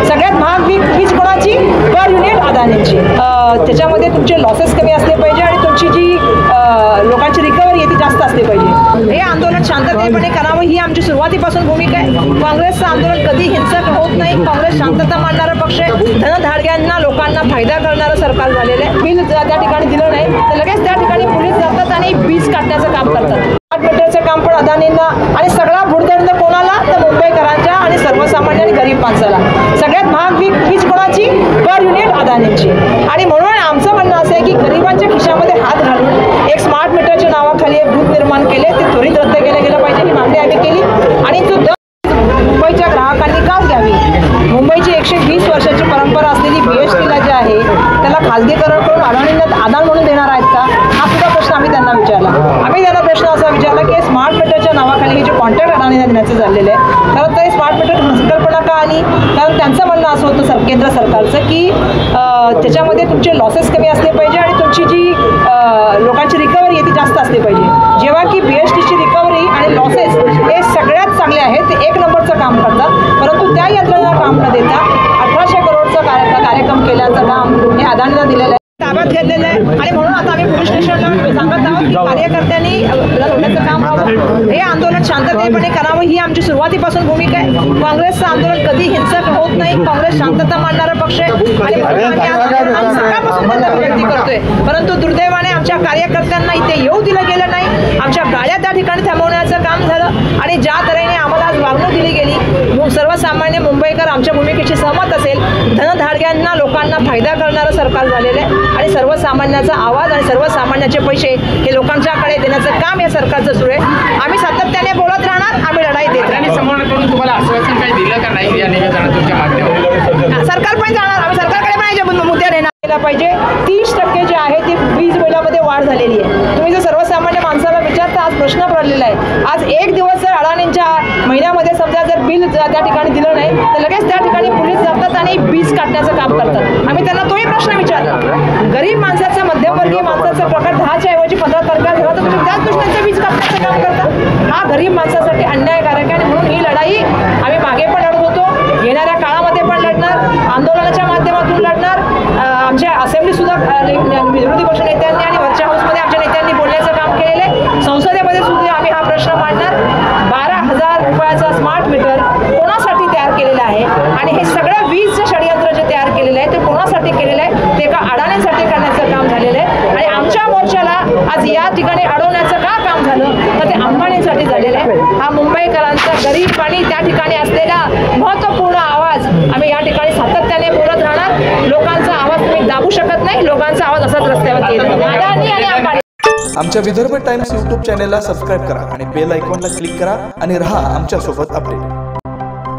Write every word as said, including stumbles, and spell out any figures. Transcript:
सगळ्यात महाग वीज वीज कोणाची? पर युनिट अदानीची। त्याच्यामध्ये तुमचे लॉसेस कमी असले पाहिजे आणि तुमची जी लोकांची रिकव्हरी आहे ती जास्त असली पाहिजे। हे आंदोलन शांततेपणे करावं ही आमची सुरुवातीपासून भूमिका आहे। काँग्रेसचं आंदोलन कधी हिंसक होत नाही। काँग्रेस शांतता मानणारा पक्ष आहे। धनधाडग्यांना लोकांना फायदा करणारं सरकार झालेलं आहे। बिल त्या ठिकाणी दिलं नाही तर लगेच त्या ठिकाणी पोलीस जातात आणि वीज काढण्याचं काम करतात। स्मार्ट मीटरचं काम पण अदानींना आणि सगळा भुडदंड कोणाला? तर मुंबईकरांच्या आणि सर्वसामान्य आणि गरीब माणसाला। सगळ्यात महाग वीज वीज कोणाची? पर युनिट अदानीची। आणि म्हणून आमचं म्हणणं असं आहे की गरिबांच्या खिशामध्ये हात घालून एक स्मार्ट मीटरच्या नावाखाली एक ग्रुप निर्माण केले ते त्वरित रद्द केलं गेलं पाहिजे ही मागणी आम्ही केली। आणि तो मुंबईच्या ग्राहकांनी का घ्यावी? मुंबईची एकशे वीस वर्षाची परंपरा असलेली बी एस टीला जे आहे त्याला खाजगीकरण करून अदानींना आधार म्हणून देणार आहेत का? हा सुद्धा प्रश्न आम्ही त्यांना विचारला। आम्ही त्यांना प्रश्न असा विचारला की स्मार्ट मीटरच्या नावाखाली हे जे कॉन्ट्रॅक्ट अदानींना देण्याचं झालेलं आहे खरं तर स्मार्ट मीटर संकल्पना का आली? कारण त्यांचं म्हणणं असं होतं सर केंद्र सरकारचं की त्याच्यामध्ये तुमचे लॉसेस कमी असले पाहिजे आणि तुमची जी लोकांची रिकव्हरी आहे ती जास्त असली पाहिजे। जेव्हा की बी एस टीची रिकव्हरी आणि लॉसेस हे सगळ्यात चांगले आहेत, ते एक नंबरचं काम करतात, परंतु त्या यंत्रणेला काम न देता अठराशे करोडचा कार्य कार्यक्रम केल्याचं काम हे अदानीला दिलेलं आहे, ताब्यात घेतलेलं आहे। आणि म्हणून आता आम्ही पोलीस स्टेशनला सांगत आहोत की कार्यकर्त्यांनी होण्याचं काम व्हावं। हे आंदोलन शांततेपणे करावं ही आमची सुरुवातीपासून भूमिका आहे। काँग्रेसचं आंदोलन कधी हिंसक होत नाही। काँग्रेस शांतता मानणारा पक्ष आहे आणि सकाळपासून त्यांना विनंती करतोय, परंतु दुर्दैवाने आमच्या कार्यकर्त्यांना इथे येऊ दिलं गेलं नाही। आमच्या गाड्या त्या ठिकाणी थांबवण्याचं काम झालं आणि ज्या तऱ्हेने आम्हाला आज वागणूक दिली गेली, सर्वसामान्य मुंबईकर आमच्या भूमिकेशी सहमत असेल। धनधाडग्यांना लोकांना फायदा करणारं सरकार झालेलं आहे आणि सर्वसामान्याचा आवाज आणि सर्वसामान्याचे पैसे हे लोकांच्याकडे देण्याचं काम या सरकारचं सुरू आहे। आम्ही सातत्याने बोलत राहणार, आम्ही लढाई देत राहणार। समोरून तुम्हाला आश्वासन काही दिलं का नाही या निवेदनात तुमच्या माध्यमातून? सरकार पण जाणार, आम्ही सरकारकडे पण मुद्दे नेणार पाहिजे। तीस टक्के जे आहे ते वीज बिलामध्ये वाढ झालेली आहे। तुम्ही जर सर्वसामान्य माणसाला विचारता आज प्रश्न पडलेला आहे। आज एक दिवस जर अडाणींच्या महिन्यामध्ये समजा जर बिल त्या ठिकाणी दिलं नाही तर लगेच त्या ठिकाणी पोलीस जातात आणि वीज काढण्याचं काम करतात। आम्ही त्यांना तोही प्रश्न विचारला, गरीब माणसाचं मध्यमवर्गीय माणसाचा प्रकार दहाच्या ऐवजी पंधरा तारखेला झाला तर तुम्ही त्याच गोष्टींचं वीज काढण्याचं काम करता? हा गरीब माणसासाठी अन्यायकारक आहे आणि म्हणून ही लढाई आम्ही मागे पण लढत होतो, येणाऱ्या काळामध्ये पण लढणार, आंदोलनाच्या माध्यमातून लढणार। आमच्या असेंब्ली सुद्धा विरोधी पक्ष नेत्यांनी आणि वरच्या हाऊसमध्ये आमच्या नेत्यांनी बोलण्याचं काम केलेलं आहे। संसदेमध्ये सुद्धा आम्ही हा प्रश्न मांडणार। बारा हजार रुपयाचा स्मार्ट मीटर कोणासाठी तयार केलेला आहे आणि हे सगळं वीजचं षडयंत्र जे तयार केलेलं आहे ते कोणासाठी केलेलं आहे? ते एका अडाण्यांसाठी करण्याचं काम झालेलं आहे आणि आमच्या मोर्चाला आज या ठिकाणी अडवण्याचं का काम झालं तर ते अंबानीसाठी झालेलं आहे। हा मुंबईकरांचा गरीब आणि त्या ठिकाणी असलेला महत्त्वपूर्ण आवाज आम्ही या ठिकाणी सातत्याने बोलत राहणार। लोकांचा आवाज तुम्ही दाबू शकत नाही, लोकांचा आवाज असाच रस्त्यावर येईल। अदानी आणि अंबानी। आमच्या विदर्भ टाइम्स यूट्यूब चॅनेलला सबस्क्राईब करा आणि बेल आयकॉनला क्लिक करा आणि रहा आमच्या सोबत अपडेट।